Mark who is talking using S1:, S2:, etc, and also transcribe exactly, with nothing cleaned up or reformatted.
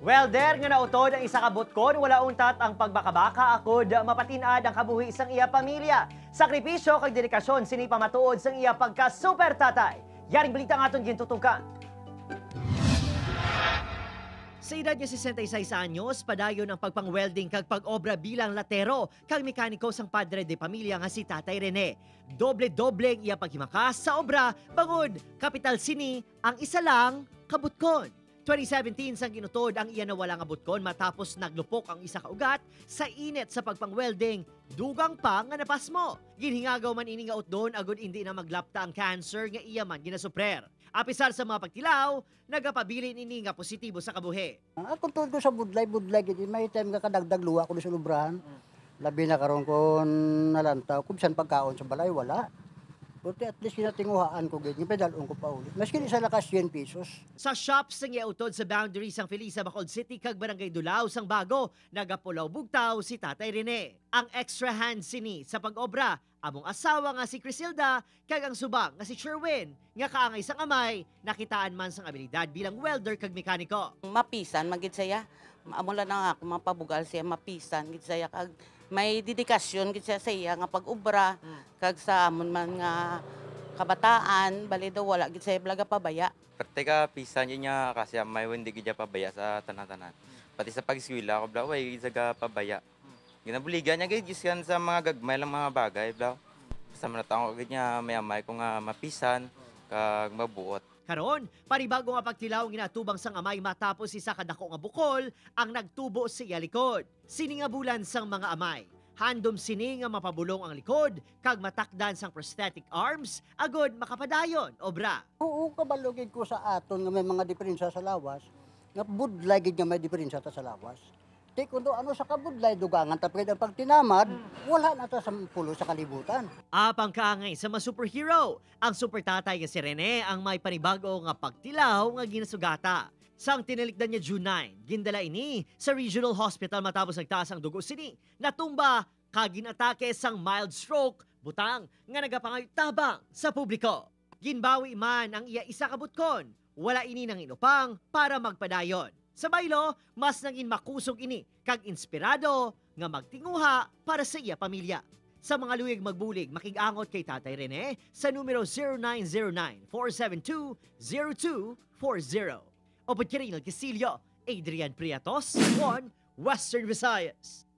S1: Welder nga nautod ang isa ka butkon, wala untat ang pagbakabaka akod mapatinad ang kabuhi sang iya pamilya. Sakripisyo kag dedikasyon sini pamatuod sang iya pagka super tatay. Yaring balita nga aton gintutukan. Sa edad niya sesenta y seis anyos, padayon ang pagpang-welding kag pag-obra bilang latero kag mekaniko sang padre de pamilya nga si Tatay Rene. Doble-doble ang iya paghimakas sa obra bangod kapital sini ang isa lang kabutkon. twenty seventeen sang ginutod ang iya nawala nga butkon matapos naglupok ang isa ka ugat sa init sa pagpang-welding. Dugang pa nga napasmo. Ginhingagaw man ini nga utdon agud hindi na maglapta ang cancer nga iya man ginasuprer. Apisar sa mga pagtilaw, nagapabilin ini nga positibo sa kabuhi.
S2: Ako tungkol ko sa budlay, budlay gid may time nga kadagdag luwa ko sa lubrahan. Labi na karon ko nalantaw, kung saan pagkaon sa balay wala. Buti at least kinatinguhaan ko gid, pedalon ko pa ulit. Maski sa lakas ten pesos.
S1: Sa shops sang iautod sa boundary sang Felisa, Bacolod City kag Barangay Dulao sang Bago, nagapulaw bugtaw si Tatay Rene. Ang extra hand sini sa pag-obra, among asawa nga si Crisilda kag ang subang nga si Sherwin nga kaangay sang amay, nakitaan man sang abilidad bilang welder kag mekaniko.
S3: Mapisan magid saya. Amo lang na ako mapabugal siya mapisan gid saya kag may dedikasyon gid siya sa iya nga pag-obra kag sa amon man nga kabataan bali daw wala gid siya blaga pabaya.
S4: Pati ka pisan niya kasi may hindi gid pabaya sa tanan-tanan. Pati sa pag-eskwela ko bla way zaga pabaya. Ginabuligan niya gid yan sa mga gagmay lang mga bagay bla. Sa mga tao gid niya may-amay ko nga mapisan kag mabuot.
S1: Karon, panibago nga pagtilaw ginatubang sang amay matapos isa ka dako nga bukol ang nagtubo sa iya likod. Sini nga bulan sang mga amay. Handom sini nga mapabulong ang likod kag matakdan sang prosthetic arms agod makapadayon obra.
S2: Oo, kabalugid ko sa aton nga may mga diferensya sa lawas. Nga budlay gid nga may diferensya ta sa lawas. Di kundo ano sa kabudlay dugangan tapos ang pagtinamad, wala na ta sa pulo sa kalibutan.
S1: Apang kaangay sa mga superhero, ang super tatay nga si Rene ang may panibago nga pagtilaw nga ginasugata. Sang tinilikdan niya June nine, gindala ini sa regional hospital matapos nagtaas ang dugo sini. Natumba kag ginatake sang mild stroke, butang nga nagapangaytabang sa publiko. Ginbawi man ang iya isa ka butkon, wala ini nang inupang para magpadayon. Sa baylo, mas nangin makusog ini kag inspirado nga magtinguha para sa iya pamilya. Sa mga luwig magbulig, makigangot kay Tatay Rene sa numero zero nine zero nine, four seven two, zero two four zero. O Kirino Casillo, Adrian Priatos, one Western Visayas.